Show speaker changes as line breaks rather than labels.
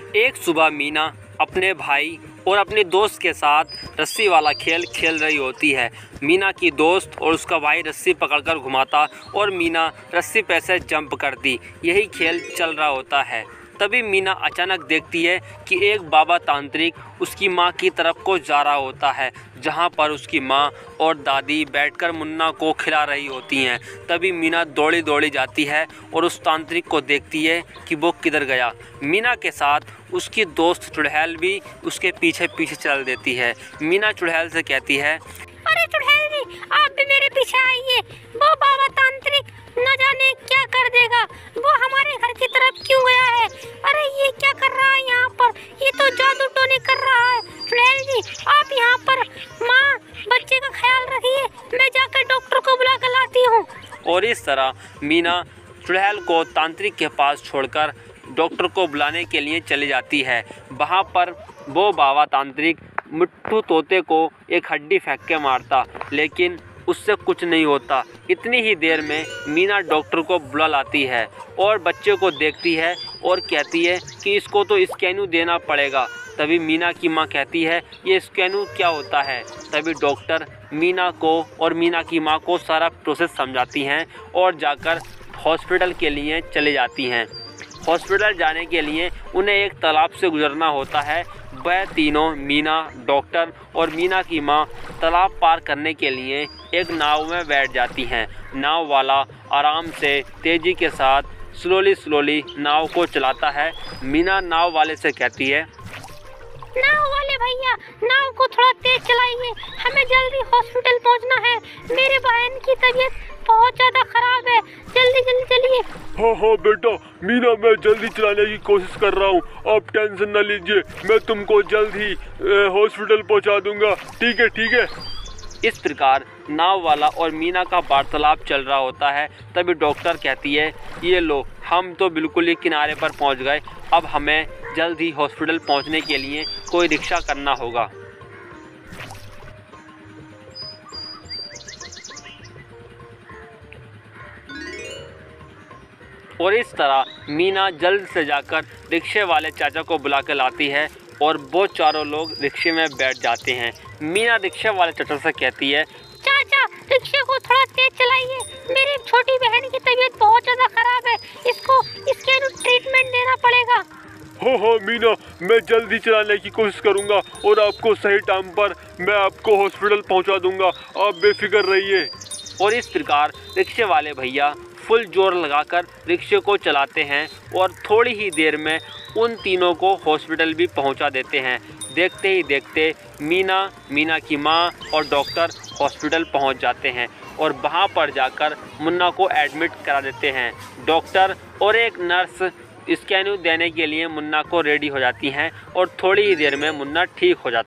एक सुबह मीना अपने भाई और अपने दोस्त के साथ रस्सी वाला खेल खेल रही होती है। मीना की दोस्त और उसका भाई रस्सी पकड़कर घुमाता और मीना रस्सी पे से जंप करती। यही खेल चल रहा होता है। तभी मीना अचानक देखती है कि एक बाबा तांत्रिक उसकी माँ की तरफ को जा रहा होता है, जहाँ पर उसकी माँ और दादी बैठकर मुन्ना को खिला रही होती हैं। तभी मीना दौड़ी दौड़ी जाती है और उस तांत्रिक को देखती है कि वो किधर गया। मीना के साथ उसकी दोस्त चुड़ैल भी उसके पीछे पीछे चल देती है। मीना चुड़ैल से कहती है,
अरे चुड़ैल जी, आप भी मेरे पीछे आइए। वो बाबा तांत्रिक न जाने क्या कर देगा। वो हमारे घर की तरफ क्यों गया है? अरे ये क्या कर रहा है यहाँ पर? ये तो जादू टोने कर रहा है। चुड़ैल जी, आप यहाँ पर माँ बच्चे का ख्याल रखिए, मैं जाकर डॉक्टर को बुला कर लाती हूँ।
और इस तरह मीना चुड़ैल को तांत्रिक के पास छोड़कर डॉक्टर को बुलाने के लिए चली जाती है। वहाँ पर वो बाबा तांत्रिक मिट्ठू तोते को एक हड्डी फेंक के मारता, लेकिन उससे कुछ नहीं होता। इतनी ही देर में मीना डॉक्टर को बुला लाती है और बच्चे को देखती है और कहती है कि इसको तो स्कैनू देना पड़ेगा। तभी मीना की माँ कहती है, ये स्कैनू क्या होता है? तभी डॉक्टर मीना को और मीना की माँ को सारा प्रोसेस समझाती हैं और जाकर हॉस्पिटल के लिए चले जाती हैं। हॉस्पिटल जाने के लिए उन्हें एक तालाब से गुजरना होता है। वह तीनों, मीना, डॉक्टर और मीना की माँ, तालाब पार करने के लिए एक नाव में बैठ जाती हैं। नाव वाला आराम से तेज़ी के साथ स्लोली नाव को चलाता है। मीना नाव वाले से कहती है,
नाव वाले भैया, नाव को थोड़ा तेज चलाइए, हमें जल्दी हॉस्पिटल पहुंचना है। मेरे बहन की तबीयत बहुत ज़्यादा खराब है, जल्दी चलिए।
हाँ बेटा, मीना मैं जल्दी चलाने की कोशिश कर रहा हूँ, आप टेंशन न लीजिए, मैं तुमको जल्द ही हॉस्पिटल पहुँचा दूंगा। ठीक है।
इस प्रकार नाव वाला और मीना का वार्तालाप चल रहा होता है। तभी डॉक्टर कहती है, ये लो, हम तो बिल्कुल ही किनारे पर पहुंच गए। अब हमें जल्द ही हॉस्पिटल पहुंचने के लिए कोई रिक्शा करना होगा। और इस तरह मीना जल्द से जाकर रिक्शे वाले चाचा को बुला कर लाती है और वो चारों लोग रिक्शे में बैठ जाते हैं। मीना रिक्शे वाले चाचा से कहती है,
चाचा रिक्शे को थोड़ा तेज चलाइए, मेरी छोटी बहन की तबीयत बहुत ज़्यादा खराब है, इसको इसके ट्रीटमेंट देना पड़ेगा।
हाँ मीना, मैं जल्दी चलाने की कोशिश करूँगा और आपको सही टाइम पर मैं आपको हॉस्पिटल पहुँचा दूँगा, आप बेफिक्र रहिए।
और इस प्रकार रिक्शे वाले भैया फुल जोर लगाकर रिक्शे को चलाते हैं और थोड़ी ही देर में उन तीनों को हॉस्पिटल भी पहुंचा देते हैं। देखते ही देखते मीना की माँ और डॉक्टर हॉस्पिटल पहुंच जाते हैं और वहां पर जाकर मुन्ना को एडमिट करा देते हैं। डॉक्टर और एक नर्स स्कैन देने के लिए मुन्ना को रेडी हो जाती हैं और थोड़ी ही देर में मुन्ना ठीक हो जाता है।